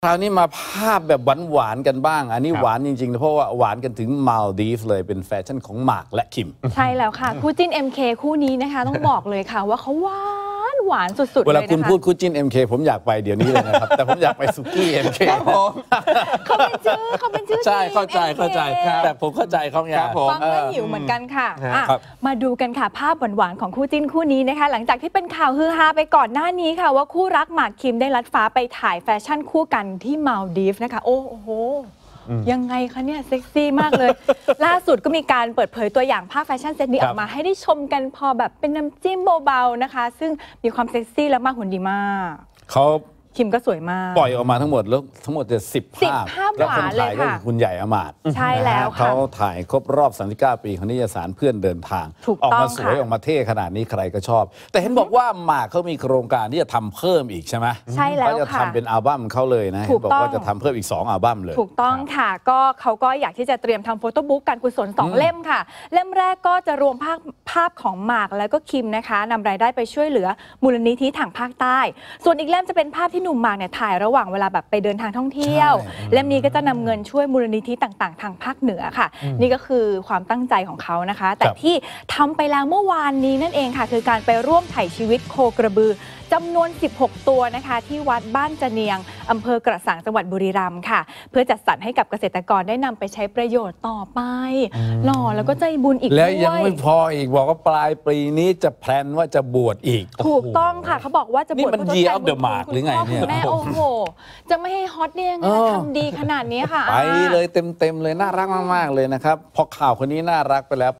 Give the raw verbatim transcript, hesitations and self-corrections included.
ราวนี้มาภาพแบบหวานๆกันบ้างอันนี้หวานจริงๆเพราะว่าหวานกันถึงมาลดีฟเลยเป็นแฟชั่นของหมากและคิมใช่แล้วค่ะคู่จิ้น เอ็ม เค คู่นี้นะคะต้องบอกเลยค่ะว่าเขาหวานหวานสุดๆเลยนะคะเวลาคุณพูดคู่จิ้น เอ็ม เค ผมอยากไปเดี๋ยวนี้เลยนะครับแต่ผมอยากไปสุกี้ เอ็ม เคเขาเป็นชื่อเขาเป็นชื่อใช่เข้าใจเข้าใจแต่ผมเข้าใจเขาไงฟังแล้วหิวเหมือนกันค่ะมาดูกันค่ะภาพหวานๆของคู่จิ้นคู่นี้นะคะหลังจากที่เป็นข่าวฮือฮาไปก่อนหน้านี้ค่ะว่าคู่รักหมากคิมได้ลัดฟ้าไปถ่ายแฟชั่นคู่กันที่มาลดีฟนะคะโอ้โหยังไงคะเนี่ยเซ็กซี่มากเลย ล่าสุดก็มีการเปิดเผยตัวอย่างภาพแฟชั่นเซตนี้ออกมาให้ได้ชมกันพอแบบเป็นน้ำจิ้มเบาๆนะคะซึ่งมีความเซ็กซี่และมากหุ่นดีมากเขาคิมก็สวยมากปล่อยออกมาทั้งหมดแล้วทั้งหมดจะสิบภาพแล้วคนถ่ายก็คือคุณใหญ่อมาตย์ใช่แล้วค่ะเขาถ่ายครบรอบสามสิบเก้าปีของนิตยสารเพื่อนเดินทางออกมาสวยออกมาเท่ขนาดนี้ใครก็ชอบแต่เห็นบอกว่าหมากเขามีโครงการที่จะทำเพิ่มอีกใช่ไหมใช่แล้วค่ะเขาจะทำเป็นอัลบั้มเขาเลยนะบอกว่าจะทำเพิ่มอีกสองอัลบั้มเลยถูกต้องค่ะก็เขาก็อยากที่จะเตรียมทำโฟโต้บุ๊กการกุศลสองเล่มค่ะเล่มแรกก็จะรวมภาพภาพของหมากแล้วก็คิมนะคะนำรายได้ไปช่วยเหลือมูลนิธิทางภาคใต้ส่วนอีกเล่มจะเป็นภาพที่หนุ่มหมากเนี่ยถ่ายระหว่างเวลาแบบไปเดินทางท่องเที่ยวเล่มนี้ก็จะนำเงินช่วยมูลนิธิต่างๆทางภาคเหนือค่ะนี่ก็คือความตั้งใจของเขานะคะแต่ที่ทำไปแล้วเมื่อวานนี้นั่นเองค่ะคือการไปร่วมไถ่ชีวิตโคกระบือจำนวนสิบหกตัวนะคะที่วัดบ้านจะเนียงอำเภอกระสังจังหวัดบุรีรัมย์ค่ะเพื่อจัดสรรให้กับเกษตรกรได้นำไปใช้ประโยชน์ต่อไปหล่อแล้วก็ใจบุญอีกด้วยแล้วยังไม่พออีกบอกว่าปลายปีนี้จะแพลนว่าจะบวชอีกถูกต้องค่ะเขาบอกว่าจะบวชนี่มันเยียร์ออฟเดอะมาร์กหรือไงเนี่ยแม่โอ้โหจะไม่ให้ฮอตเนี่ยทำดีขนาดนี้ค่ะไปเลยเต็มๆเลยน่ารักมากๆเลยนะครับพอข่าวคนนี้น่ารักไปแล้ว